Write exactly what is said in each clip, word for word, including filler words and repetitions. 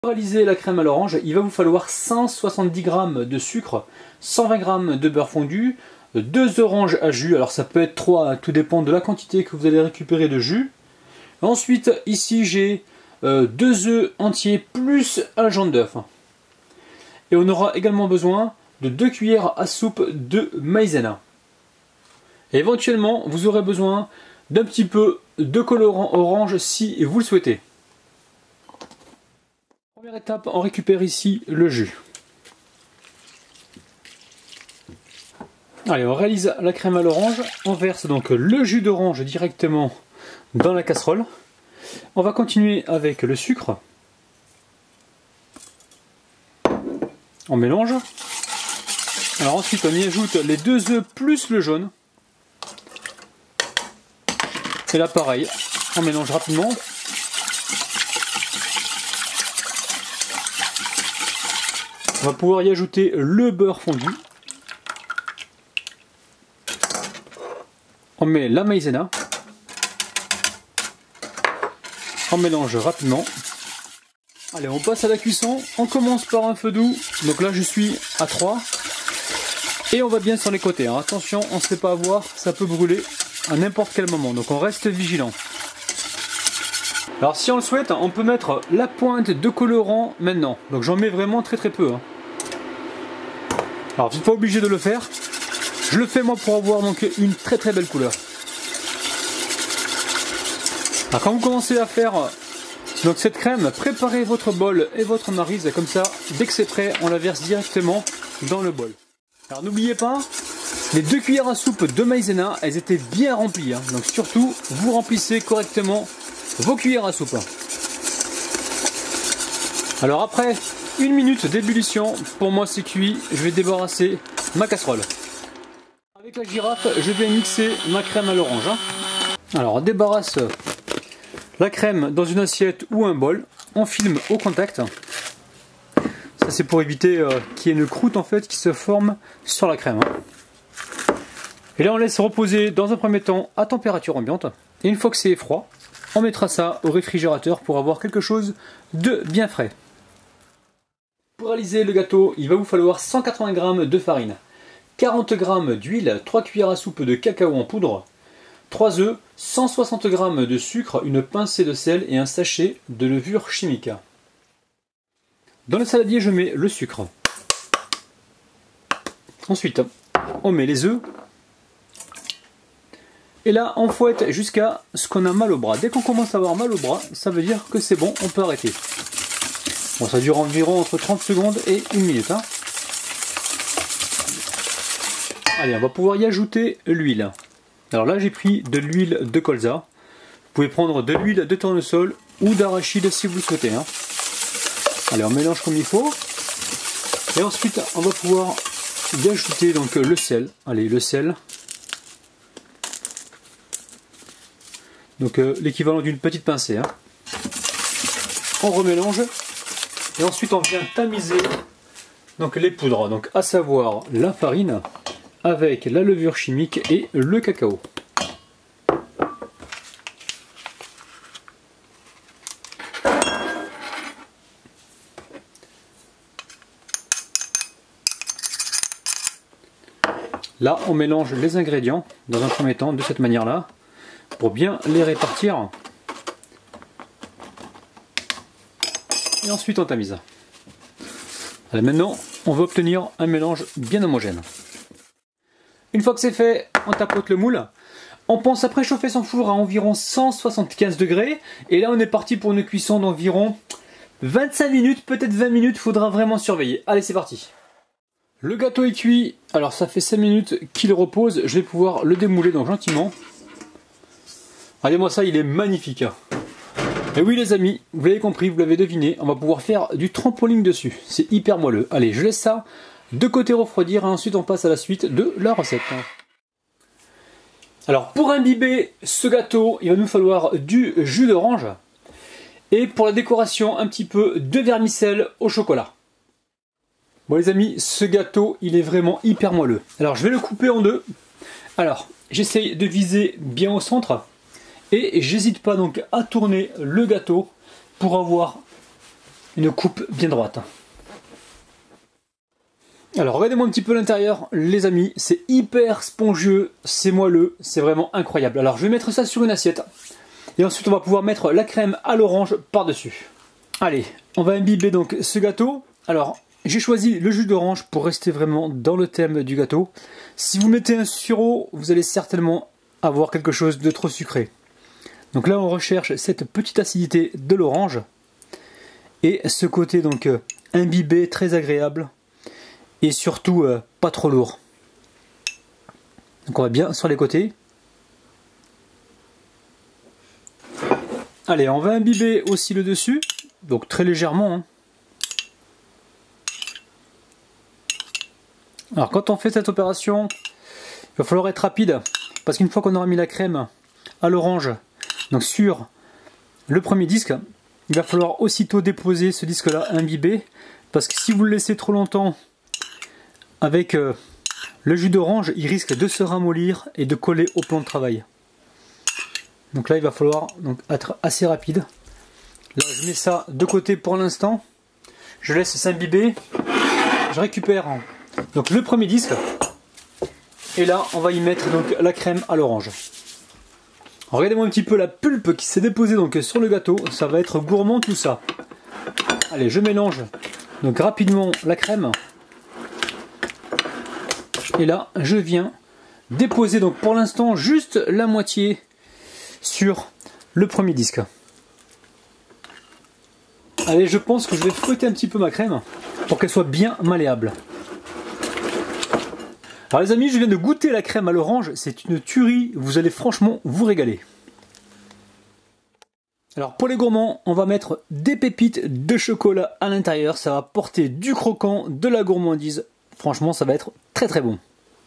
Pour réaliser la crème à l'orange, il va vous falloir cent soixante-dix grammes de sucre, cent vingt grammes de beurre fondu, deux oranges à jus, alors ça peut être trois, tout dépend de la quantité que vous allez récupérer de jus. Ensuite, ici j'ai euh, deux œufs entiers plus un jaune d'œuf. Et on aura également besoin de deux cuillères à soupe de maïzena. Et éventuellement, vous aurez besoin d'un petit peu de colorant orange si vous le souhaitez. Première étape, on récupère ici le jus. Allez, on réalise la crème à l'orange. On verse donc le jus d'orange directement dans la casserole. On va continuer avec le sucre. On mélange. Alors ensuite, on y ajoute les deux œufs plus le jaune. Et là, pareil, on mélange rapidement. On va pouvoir y ajouter le beurre fondu. On met la maïzena. On mélange rapidement. Allez, on passe à la cuisson. On commence par un feu doux. Donc là, je suis à trois. Et on va bien sur les côtés. Hein. Attention, on ne se fait pas avoir. Ça peut brûler à n'importe quel moment. Donc on reste vigilant. Alors si on le souhaite, on peut mettre la pointe de colorant maintenant. Donc j'en mets vraiment très très peu. Hein. Alors vous n'êtes pas obligé de le faire. Je le fais moi pour avoir donc une très très belle couleur. Alors quand vous commencez à faire donc cette crème, préparez votre bol et votre maryse. Comme ça, dès que c'est prêt, on la verse directement dans le bol. Alors n'oubliez pas, les deux cuillères à soupe de maïzena, elles étaient bien remplies. Hein. Donc surtout, vous remplissez correctement vos cuillères à soupe. Alors après une minute d'ébullition, pour moi c'est cuit, je vais débarrasser ma casserole. Avec la girafe, je vais mixer ma crème à l'orange. Hein. Alors on débarrasse la crème dans une assiette ou un bol, on filme au contact. Ça c'est pour éviter euh, qu'il y ait une croûte en fait qui se forme sur la crème. Hein. Et là on laisse reposer dans un premier temps à température ambiante. Et une fois que c'est froid, on mettra ça au réfrigérateur pour avoir quelque chose de bien frais. Pour réaliser le gâteau, il va vous falloir cent quatre-vingts grammes de farine, quarante grammes d'huile, trois cuillères à soupe de cacao en poudre, trois œufs, cent soixante grammes de sucre, une pincée de sel et un sachet de levure chimique. Dans le saladier, je mets le sucre. Ensuite, on met les œufs. Et là, on fouette jusqu'à ce qu'on a mal au bras. Dès qu'on commence à avoir mal au bras, ça veut dire que c'est bon, on peut arrêter. Bon, ça dure environ entre trente secondes et une minute. Hein. Allez, on va pouvoir y ajouter l'huile. Alors là, j'ai pris de l'huile de colza. Vous pouvez prendre de l'huile de tournesol ou d'arachide si vous le souhaitez. Hein. Allez, on mélange comme il faut. Et ensuite, on va pouvoir y ajouter donc le sel. Allez, le sel. Donc euh, l'équivalent d'une petite pincée. Hein. On remélange. Et ensuite, on vient tamiser donc les poudres. Donc à savoir la farine avec la levure chimique et le cacao. Là, on mélange les ingrédients dans un premier temps de cette manière-là pour bien les répartir. Et ensuite, on tamise. Allez, maintenant, on va obtenir un mélange bien homogène. Une fois que c'est fait, on tapote le moule. On pense à préchauffer son four à environ cent soixante-quinze degrés. Et là, on est parti pour une cuisson d'environ vingt-cinq minutes, peut-être vingt minutes. Il faudra vraiment surveiller. Allez, c'est parti. Le gâteau est cuit. Alors, ça fait cinq minutes qu'il repose. Je vais pouvoir le démouler donc gentiment. Regardez-moi ça, il est magnifique. Et oui les amis, vous l'avez compris, vous l'avez deviné, on va pouvoir faire du trampoline dessus. C'est hyper moelleux. Allez, je laisse ça de côté refroidir et ensuite on passe à la suite de la recette. Alors pour imbiber ce gâteau, il va nous falloir du jus d'orange. Et pour la décoration, un petit peu de vermicelle au chocolat. Bon les amis, ce gâteau, il est vraiment hyper moelleux. Alors je vais le couper en deux. Alors, j'essaye de viser bien au centre. Et j'hésite pas donc à tourner le gâteau pour avoir une coupe bien droite. Alors regardez-moi un petit peu l'intérieur, les amis, c'est hyper spongieux, c'est moelleux, c'est vraiment incroyable. Alors je vais mettre ça sur une assiette et ensuite on va pouvoir mettre la crème à l'orange par-dessus. Allez, on va imbiber donc ce gâteau. Alors j'ai choisi le jus d'orange pour rester vraiment dans le thème du gâteau. Si vous mettez un sirop, vous allez certainement avoir quelque chose de trop sucré. Donc là on recherche cette petite acidité de l'orange et ce côté donc imbibé très agréable. Et surtout euh, pas trop lourd. Donc on va bien sur les côtés. Allez, on va imbiber aussi le dessus. Donc très légèrement. Hein. Alors quand on fait cette opération, il va falloir être rapide. Parce qu'une fois qu'on aura mis la crème à l'orange, donc sur le premier disque, il va falloir aussitôt déposer ce disque là imbibé. Parce que si vous le laissez trop longtemps, avec euh, le jus d'orange, il risque de se ramollir et de coller au plan de travail. Donc là, il va falloir donc, être assez rapide. Là, je mets ça de côté pour l'instant. Je laisse s'imbiber. Je récupère donc, le premier disque. Et là, on va y mettre donc, la crème à l'orange. Regardez-moi un petit peu la pulpe qui s'est déposée donc, sur le gâteau. Ça va être gourmand tout ça. Allez, je mélange donc, rapidement la crème. Et là, je viens déposer donc pour l'instant juste la moitié sur le premier disque. Allez, je pense que je vais fouetter un petit peu ma crème pour qu'elle soit bien malléable. Alors les amis, je viens de goûter la crème à l'orange, c'est une tuerie, vous allez franchement vous régaler. Alors pour les gourmands, on va mettre des pépites de chocolat à l'intérieur, ça va porter du croquant, de la gourmandise. Franchement, ça va être très très bon.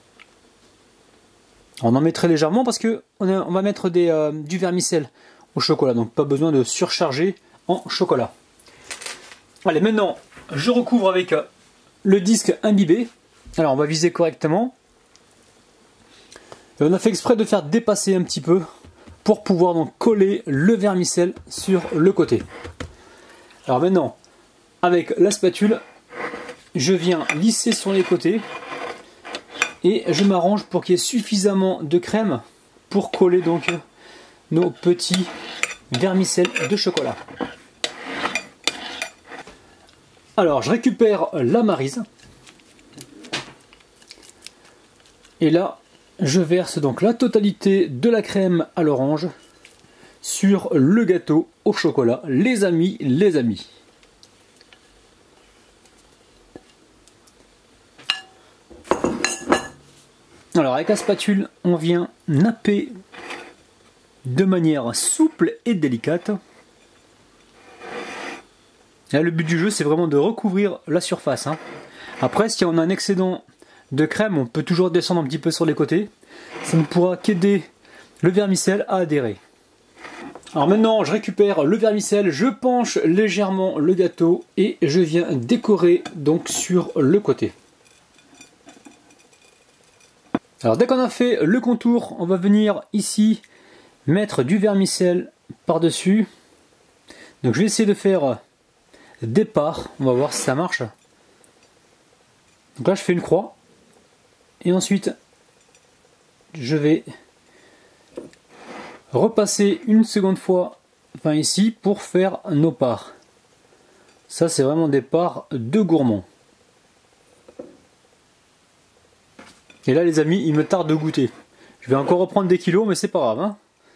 On en met très légèrement parce que on, a, on va mettre des, euh, du vermicelle au chocolat, donc pas besoin de surcharger en chocolat. Allez, maintenant, je recouvre avec euh, le disque imbibé. Alors, on va viser correctement. Et on a fait exprès de faire dépasser un petit peu pour pouvoir donc coller le vermicelle sur le côté. Alors maintenant, avec la spatule, je viens lisser sur les côtés et je m'arrange pour qu'il y ait suffisamment de crème pour coller donc nos petits vermicelles de chocolat. Alors je récupère la maryse et là je verse donc la totalité de la crème à l'orange sur le gâteau au chocolat. Les amis, les amis. Alors avec la spatule, on vient napper de manière souple et délicate. Là, le but du jeu, c'est vraiment de recouvrir la surface. Hein. Après, si on a un excédent de crème, on peut toujours descendre un petit peu sur les côtés. Ça ne pourra qu'aider le vermicelle à adhérer. Alors maintenant, je récupère le vermicelle, je penche légèrement le gâteau et je viens décorer donc sur le côté. Alors dès qu'on a fait le contour, on va venir ici mettre du vermicelle par-dessus. Donc je vais essayer de faire des parts, on va voir si ça marche. Donc là je fais une croix. Et ensuite je vais repasser une seconde fois, enfin ici, pour faire nos parts. Ça c'est vraiment des parts de gourmands. Et là les amis, il me tarde de goûter. Je vais encore reprendre des kilos, mais c'est pas grave. Hein.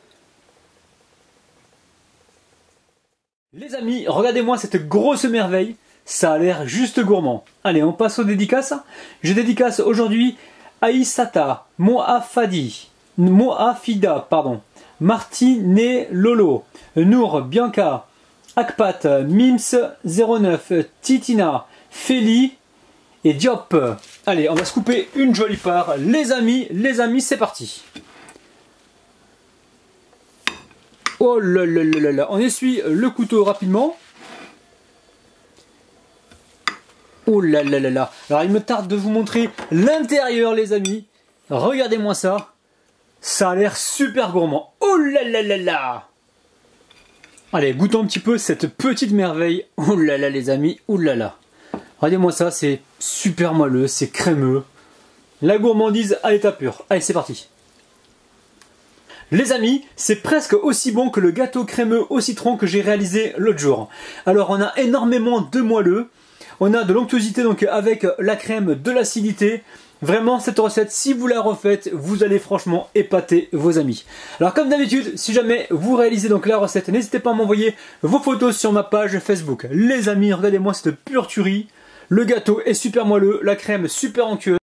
Les amis, regardez-moi cette grosse merveille. Ça a l'air juste gourmand. Allez, on passe aux dédicaces. Je dédicace aujourd'hui Aïsata, Moafadi, Moafida, pardon, Martine Lolo, Nour, Bianca, Akpat, Mims zéro neuf, Titina, Féli et Diop. Allez, on va se couper une jolie part. Les amis, les amis, c'est parti. Oh là là là là là. On essuie le couteau rapidement. Oh là là là là. Alors il me tarde de vous montrer l'intérieur les amis. Regardez-moi ça. Ça a l'air super gourmand. Oh là là là là. Allez, goûtons un petit peu cette petite merveille. Ouh là là les amis, ouh là là. Regardez-moi ça, c'est super moelleux, c'est crémeux. La gourmandise à l'état pur. Allez, c'est parti. Les amis, c'est presque aussi bon que le gâteau crémeux au citron que j'ai réalisé l'autre jour. Alors on a énormément de moelleux. On a de l'onctuosité donc avec la crème, de l'acidité. Vraiment cette recette, si vous la refaites, vous allez franchement épater vos amis. Alors comme d'habitude, si jamais vous réalisez donc la recette, n'hésitez pas à m'envoyer vos photos sur ma page Facebook. Les amis, regardez-moi cette pure tuerie. Le gâteau est super moelleux, la crème super onctueuse.